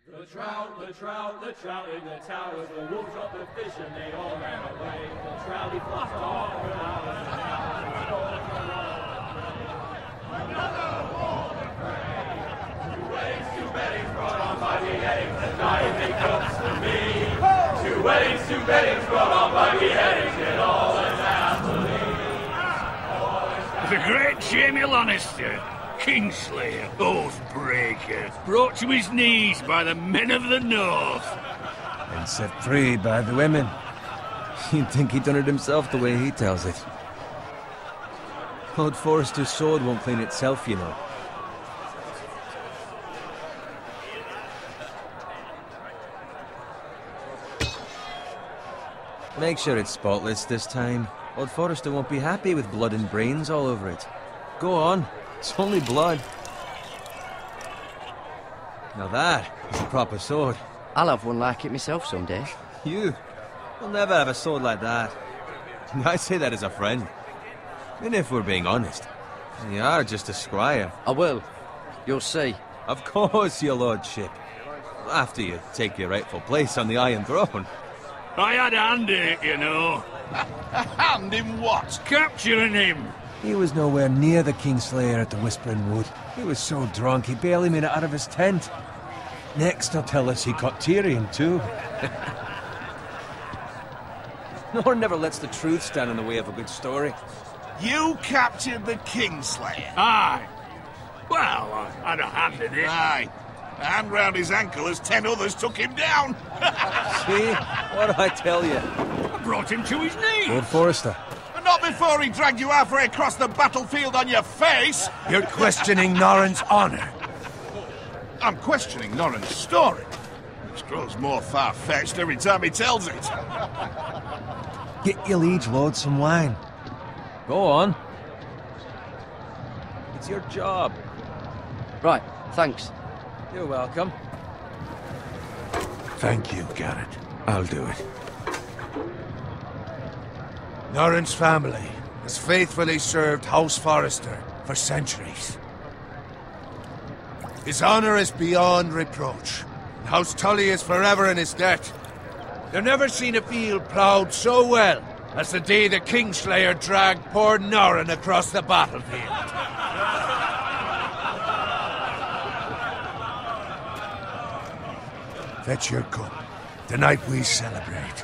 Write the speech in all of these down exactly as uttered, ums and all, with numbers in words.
The trout, the trout, the trout in the towers, the wolves dropped the fish and they all ran away. The trout he flopped off for hours and hours. Another war to pray. Two weddings, two beddings brought on by beheadings, and dying they cooks for me. Two weddings, two beddings brought on by beheadings, and all is happily. The great Jamie Lannister, Kingslayer, Oathbreaker, brought to his knees by the men of the North. And set free by the women. You'd think he'd done it himself the way he tells it. Lord Forrester's sword won't clean itself, you know. Make sure it's spotless this time. Lord Forrester won't be happy with blood and brains all over it. Go on. It's only blood. Now that is a proper sword. I'll have one like it myself someday. You? You'll never have a sword like that. I say that as a friend. And if we're being honest, you are just a squire. I will. You'll see. Of course, your lordship. After you take your rightful place on the Iron Throne. I had a hand in it, you know. A hand in what? Capturing him. He was nowhere near the Kingslayer at the Whispering Wood. He was so drunk he barely made it out of his tent. Next he'll tell us he caught Tyrion too. Nor never lets the truth stand in the way of a good story. You captured the Kingslayer? Aye. Well, I had a hand in it. Aye. A hand round his ankle as ten others took him down. See? What'd I tell you? I brought him to his knees. Lord Forrester. But not before he dragged you halfway across the battlefield on your face. You're questioning Norrin's honor. I'm questioning Norrin's story, which grows more far-fetched every time he tells it. Get your liege lord some wine. Go on. It's your job. Right, thanks. You're welcome. Thank you, Garrett. I'll do it. Norrin's family has faithfully served House Forrester for centuries. His honor is beyond reproach. House Tully is forever in his debt. They've never seen a field ploughed so well as the day the Kingslayer dragged poor Norrin across the battlefield. Fetch your cup. Tonight we celebrate.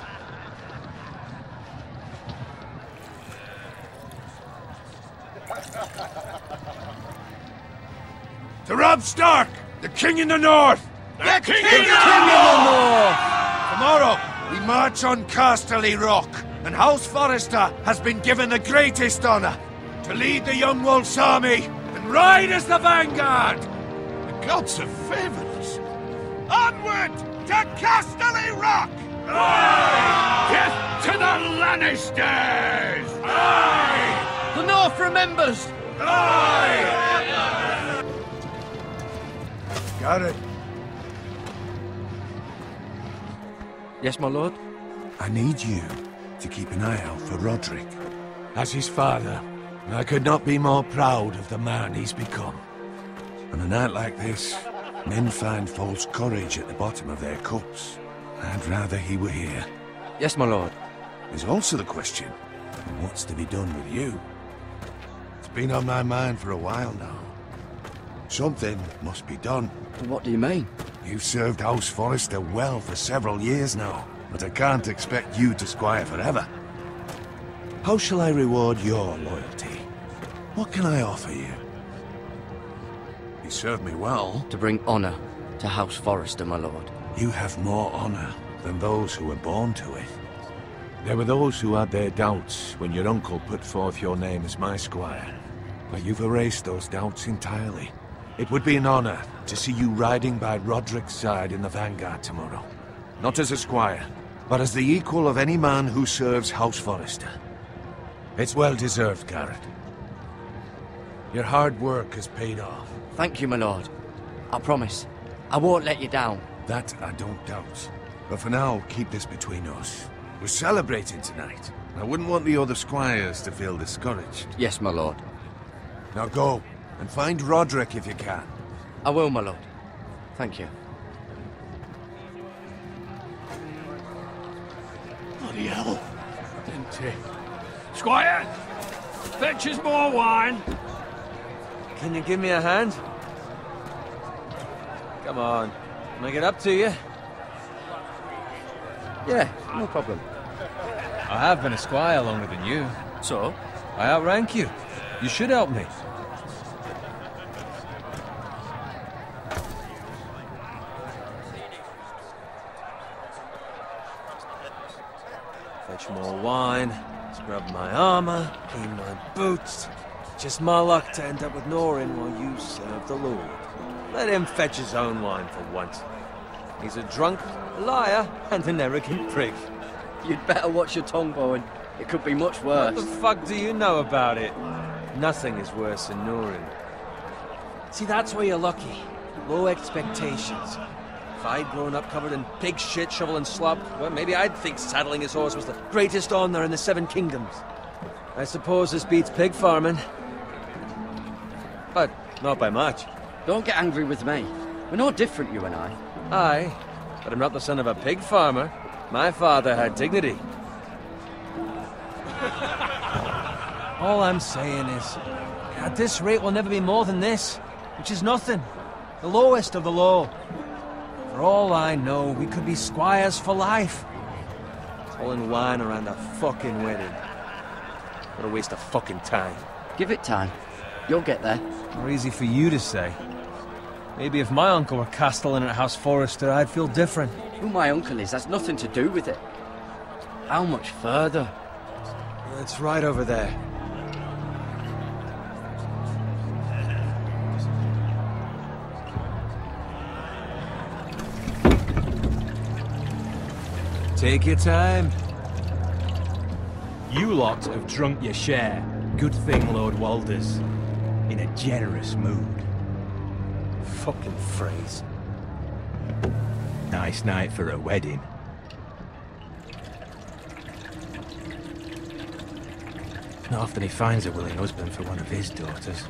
To Robb Stark, the King in the North! The, the King, King in the North! Tomorrow, we march on Casterly Rock, and House Forrester has been given the greatest honor to lead the Young Wolf's army and ride as the vanguard! The gods have favored us. Onward to Casterly Rock! Aye! Death to the Lannisters! Aye! The North remembers! Aye! Got it. Yes, my lord? I need you to keep an eye out for Rodrik. As his father, I could not be more proud of the man he's become. On a night like this, men find false courage at the bottom of their cups. I'd rather he were here. Yes, my lord. There's also the question of what's to be done with you. It's been on my mind for a while now. Something must be done. What do you mean? You've served House Forrester well for several years now, but I can't expect you to squire forever. How shall I reward your loyalty? What can I offer you? You served me well. To bring honor to House Forrester, my lord. You have more honor than those who were born to it. There were those who had their doubts when your uncle put forth your name as my squire. But you've erased those doubts entirely. It would be an honor to see you riding by Rodrik's side in the vanguard tomorrow. Not as a squire, but as the equal of any man who serves House Forrester. It's well deserved, Garrett. Your hard work has paid off. Thank you, my lord. I promise. I won't let you down. That I don't doubt. But for now, keep this between us. We're celebrating tonight. I wouldn't want the other squires to feel discouraged. Yes, my lord. Now go, and find Rodrik if you can. I will, my lord. Thank you. See. Squire! Fetch us more wine! Can you give me a hand? Come on. Can I get up to you? Yeah, no problem. I have been a squire longer than you. So? I outrank you. You should help me. Fetch more wine, scrub my armor, clean my boots. Just my luck to end up with Norin while you serve the Lord. Let him fetch his own wine for once. He's a drunk, a liar, and an arrogant prick. You'd better watch your tongue, Bowen. It could be much worse. What the fuck do you know about it? Nothing is worse than Norin. See, that's where you're lucky. Low expectations. If I'd grown up covered in pig shit, shovel and slop, well, maybe I'd think saddling his horse was the greatest honor in the Seven Kingdoms. I suppose this beats pig farming. But not by much. Don't get angry with me. We're no different, you and I. Aye, but I'm not the son of a pig farmer. My father had dignity. All I'm saying is, at this rate we'll never be more than this, which is nothing. The lowest of the low. For all I know, we could be squires for life. Pulling wine around a fucking wedding. What a waste of fucking time. Give it time. You'll get there. More easy for you to say. Maybe if my uncle were castellan at House Forrester, I'd feel different. Who my uncle is has nothing to do with it. How much further? It's right over there. Take your time. You lot have drunk your share. Good thing Lord Walder's in a generous mood. Fucking phrase. Nice night for a wedding. Not often he finds a willing husband for one of his daughters.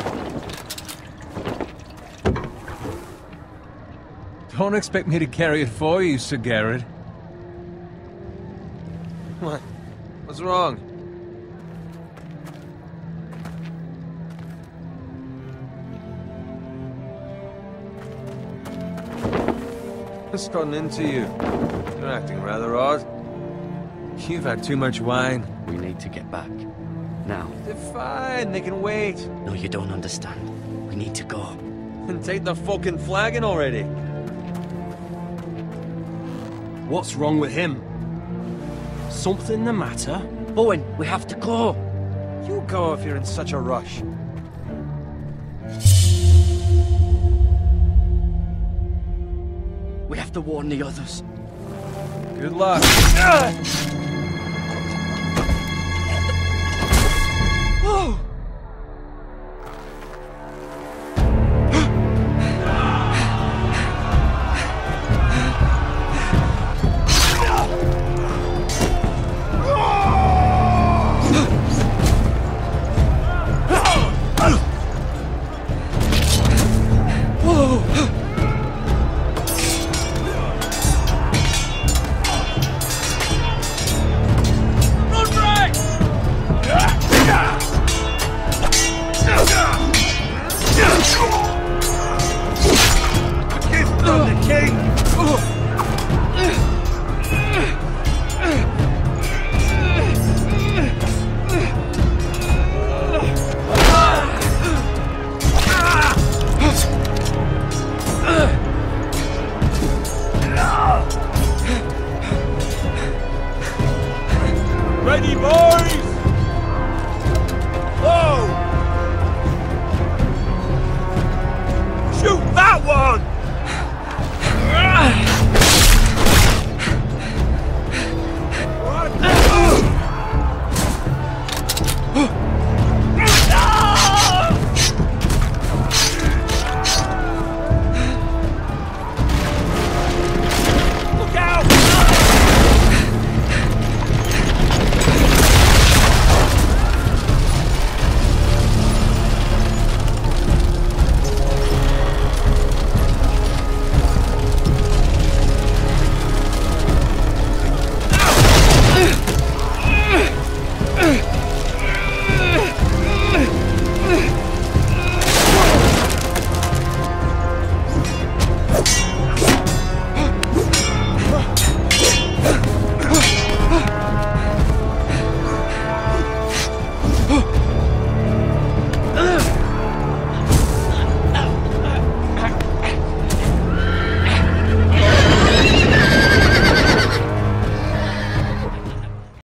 Don't expect me to carry it for you, Sir Garrett. What? What's wrong? What's gotten into you? You're acting rather odd. You've had too much wine. We need to get back. Now. They're fine, they can wait. No, you don't understand. We need to go. And take the fucking flagon already. What's wrong with him? Something the matter? Bowen, we have to go. You go if you're in such a rush. We have to warn the others. Good luck. Oh! Oh!